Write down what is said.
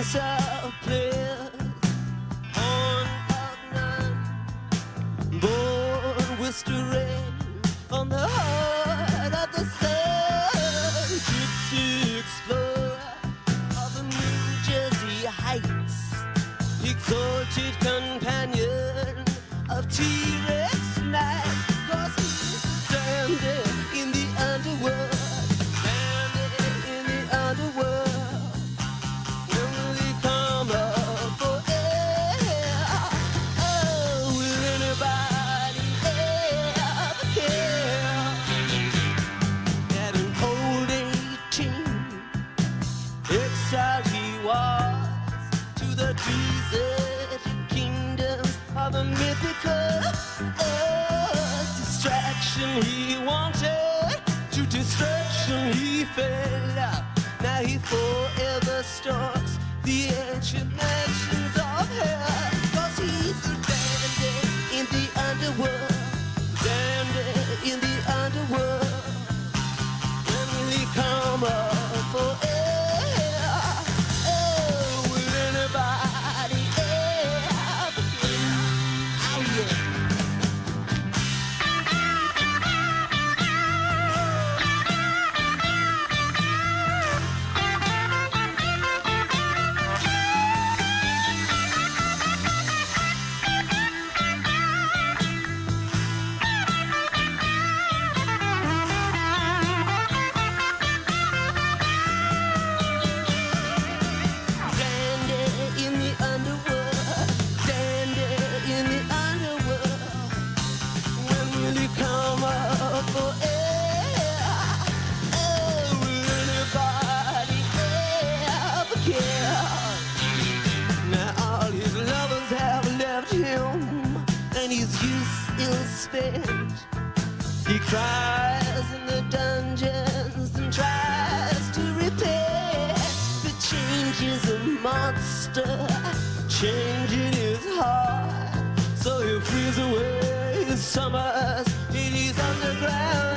of players, born of none, born with rain on the heart of the sun. Gypsy explorer of the New Jersey Heights, exalted companion of T-Rex night, 'cause he's stranded in the underworld, stranded in the underworld. When will he come up for air? Oh, will anybody ever care? At an old 18, exiled he was to the deserted kingdoms of the mythical earth. Distraction he wanted, to destruction he fell. Now he forever stalks the ancient mansions of hell, 'cause he's abandoned in the underworld, abandoned in the underworld. When will he come up for air? Oh, will anybody ever care? Oh, yeah. Stranded in the underworld, stranded in the underworld. When will he come up for air? Oh, will anybody ever care? Now all his lovers have left him, and his youth is spent. He cries in the dungeons and tries to repent, but change is a monster, changing his heart. So he frees away his summers in his underground